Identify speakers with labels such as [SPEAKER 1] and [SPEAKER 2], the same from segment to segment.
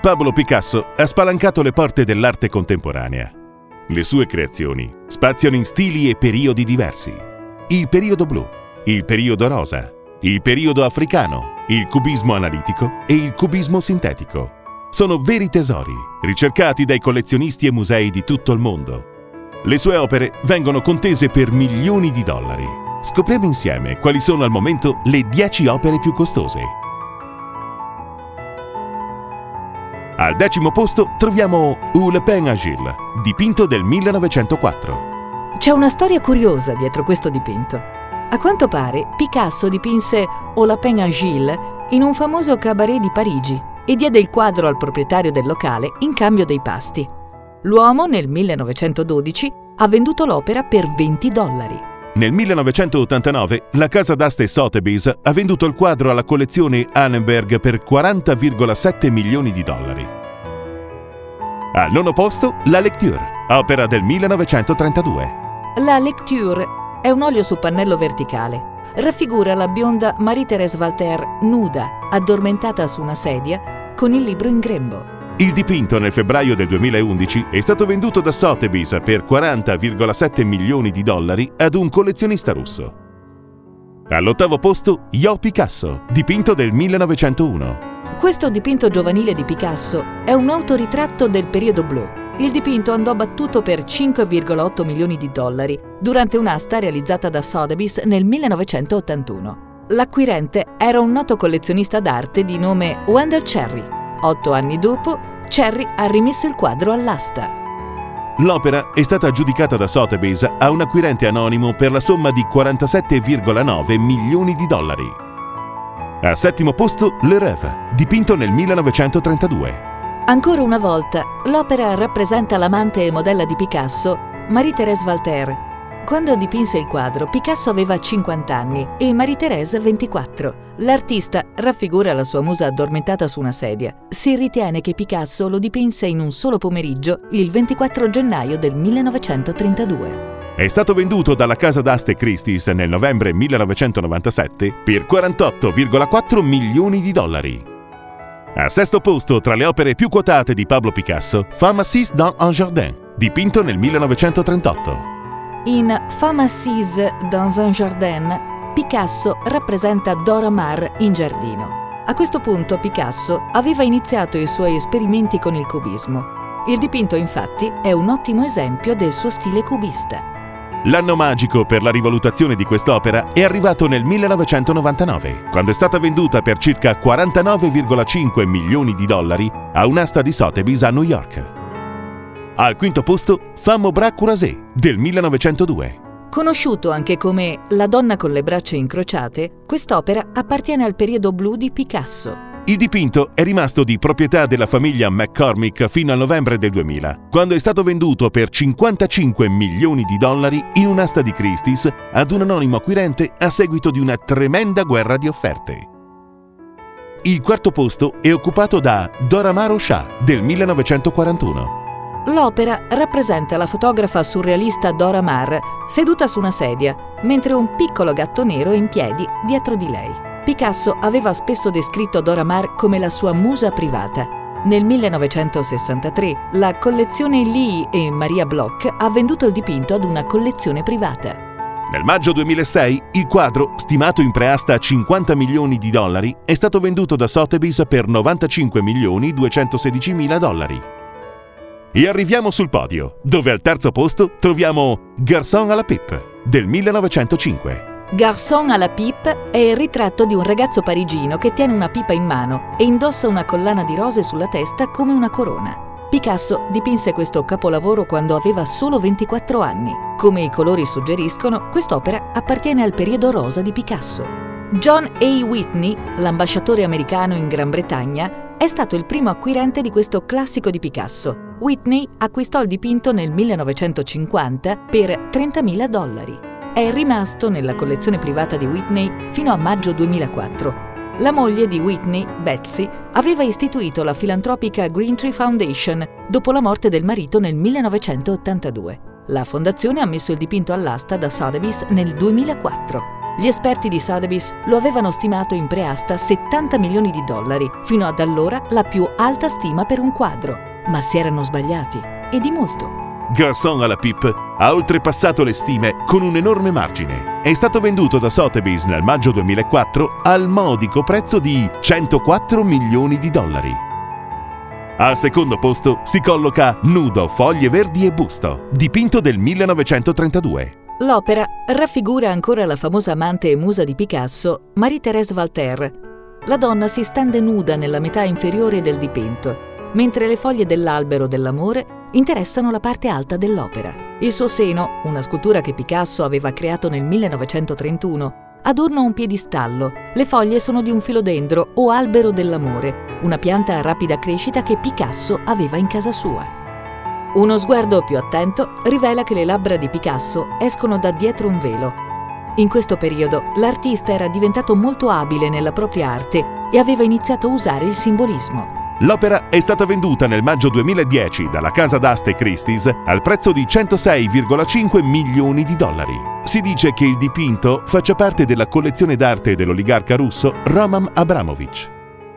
[SPEAKER 1] Pablo Picasso ha spalancato le porte dell'arte contemporanea. Le sue creazioni spaziano in stili e periodi diversi. Il periodo blu, il periodo rosa, il periodo africano, il cubismo analitico e il cubismo sintetico. Sono veri tesori, ricercati dai collezionisti e musei di tutto il mondo. Le sue opere vengono contese per milioni di dollari. Scopriamo insieme quali sono al momento le 10 opere più costose. Al 10° posto troviamo Un Lapin Agile, dipinto del 1904.
[SPEAKER 2] C'è una storia curiosa dietro questo dipinto. A quanto pare, Picasso dipinse Un Lapin Agile in un famoso cabaret di Parigi e diede il quadro al proprietario del locale in cambio dei pasti. L'uomo, nel 1912, ha venduto l'opera per $20.
[SPEAKER 1] Nel 1989 la casa d'aste Sotheby's ha venduto il quadro alla collezione Annenberg per $40,7 milioni. Al 9° posto La Lecture, opera del 1932.
[SPEAKER 2] La Lecture è un olio su pannello verticale. Raffigura la bionda Marie-Thérèse Walter nuda, addormentata su una sedia, con il libro in grembo.
[SPEAKER 1] Il dipinto nel febbraio del 2011 è stato venduto da Sotheby's per $40,7 milioni ad un collezionista russo. All'8° posto Io Picasso, dipinto del 1901.
[SPEAKER 2] Questo dipinto giovanile di Picasso è un autoritratto del periodo blu. Il dipinto andò battuto per $5,8 milioni durante un'asta realizzata da Sotheby's nel 1981. L'acquirente era un noto collezionista d'arte di nome Wendell Cherry. 8 anni dopo, Cherry ha rimesso il quadro all'asta.
[SPEAKER 1] L'opera è stata aggiudicata da Sotheby's a un acquirente anonimo per la somma di $47,9 milioni. Al 7° posto Le Rêve, dipinto nel 1932.
[SPEAKER 2] Ancora una volta, l'opera rappresenta l'amante e modella di Picasso, Marie-Thérèse Walter. Quando dipinse il quadro, Picasso aveva 50 anni e Marie-Thérèse 24. L'artista raffigura la sua musa addormentata su una sedia. Si ritiene che Picasso lo dipinse in un solo pomeriggio il 24 gennaio del 1932.
[SPEAKER 1] È stato venduto dalla casa d'aste Christie's nel novembre 1997 per $48,4 milioni. Al 6° posto tra le opere più quotate di Pablo Picasso, Femme assise dans un jardin, dipinto nel 1938.
[SPEAKER 2] In Femme assise dans un jardin, Picasso rappresenta Dora Maar in giardino. A questo punto Picasso aveva iniziato i suoi esperimenti con il cubismo. Il dipinto, infatti, è un ottimo esempio del suo stile cubista.
[SPEAKER 1] L'anno magico per la rivalutazione di quest'opera è arrivato nel 1999, quando è stata venduta per circa $49,5 milioni a un'asta di Sotheby's a New York. Al 5° posto Femme au bras croisés del 1902.
[SPEAKER 2] Conosciuto anche come La donna con le braccia incrociate, quest'opera appartiene al periodo blu di Picasso.
[SPEAKER 1] Il dipinto è rimasto di proprietà della famiglia McCormick fino al novembre del 2000, quando è stato venduto per $55 milioni in un'asta di Christie's ad un anonimo acquirente a seguito di una tremenda guerra di offerte. Il 4° posto è occupato da Dora Maar au chat del 1941.
[SPEAKER 2] L'opera rappresenta la fotografa surrealista Dora Maar seduta su una sedia, mentre un piccolo gatto nero è in piedi dietro di lei. Picasso aveva spesso descritto Dora Maar come la sua musa privata. Nel 1963 la collezione Lee e Maria Bloch ha venduto il dipinto ad una collezione privata.
[SPEAKER 1] Nel maggio 2006 il quadro, stimato in preasta a $50 milioni, è stato venduto da Sotheby's per $95.216.000. E arriviamo sul podio, dove al 3° posto troviamo Garçon à la pipe del 1905.
[SPEAKER 2] Garçon à la pipe è il ritratto di un ragazzo parigino che tiene una pipa in mano e indossa una collana di rose sulla testa come una corona. Picasso dipinse questo capolavoro quando aveva solo 24 anni. Come i colori suggeriscono, quest'opera appartiene al periodo rosa di Picasso. John A. Whitney, l'ambasciatore americano in Gran Bretagna, è stato il primo acquirente di questo classico di Picasso. Whitney acquistò il dipinto nel 1950 per $30.000. È rimasto nella collezione privata di Whitney fino a maggio 2004. La moglie di Whitney, Betsy, aveva istituito la filantropica Green Tree Foundation dopo la morte del marito nel 1982. La fondazione ha messo il dipinto all'asta da Sotheby's nel 2004. Gli esperti di Sotheby's lo avevano stimato in preasta $70 milioni, fino ad allora la più alta stima per un quadro. Ma si erano sbagliati, e di molto.
[SPEAKER 1] Garçon à la pipe ha oltrepassato le stime con un enorme margine. È stato venduto da Sotheby's nel maggio 2004 al modico prezzo di $104 milioni. Al secondo posto si colloca Nudo, foglie verdi e busto, dipinto del 1932.
[SPEAKER 2] L'opera raffigura ancora la famosa amante e musa di Picasso, Marie-Thérèse Walter. La donna si stende nuda nella metà inferiore del dipinto, mentre le foglie dell'albero dell'amore interessano la parte alta dell'opera. Il suo seno, una scultura che Picasso aveva creato nel 1931, adorna un piedistallo. Le foglie sono di un filodendro o albero dell'amore, una pianta a rapida crescita che Picasso aveva in casa sua. Uno sguardo più attento rivela che le labbra di Picasso escono da dietro un velo. In questo periodo l'artista era diventato molto abile nella propria arte e aveva iniziato a usare il simbolismo.
[SPEAKER 1] L'opera è stata venduta nel maggio 2010 dalla casa d'aste Christie's al prezzo di $106,5 milioni. Si dice che il dipinto faccia parte della collezione d'arte dell'oligarca russo Roman Abramovich.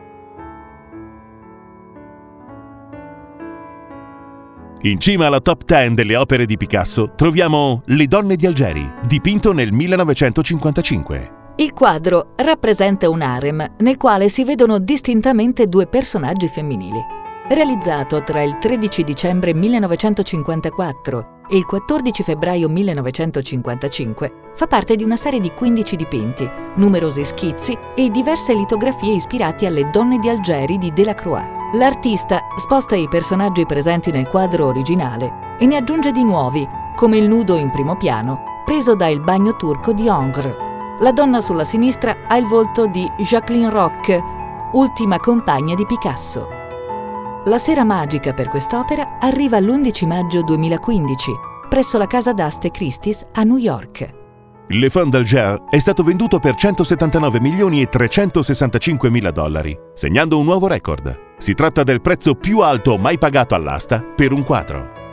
[SPEAKER 1] In cima alla top 10 delle opere di Picasso troviamo Le donne di Algeri, dipinto nel 1955.
[SPEAKER 2] Il quadro rappresenta un harem nel quale si vedono distintamente due personaggi femminili. Realizzato tra il 13 dicembre 1954 e il 14 febbraio 1955, fa parte di una serie di 15 dipinti, numerosi schizzi e diverse litografie ispirati alle donne di Algeri di Delacroix. L'artista sposta i personaggi presenti nel quadro originale e ne aggiunge di nuovi, come il nudo in primo piano, preso da Il bagno turco di Ingres. La donna sulla sinistra ha il volto di Jacqueline Roch, ultima compagna di Picasso. La sera magica per quest'opera arriva l'11 maggio 2015, presso la casa d'aste Christie's a New York.
[SPEAKER 1] Le Fond d'Alger è stato venduto per $179.365.000, segnando un nuovo record. Si tratta del prezzo più alto mai pagato all'asta per un quadro.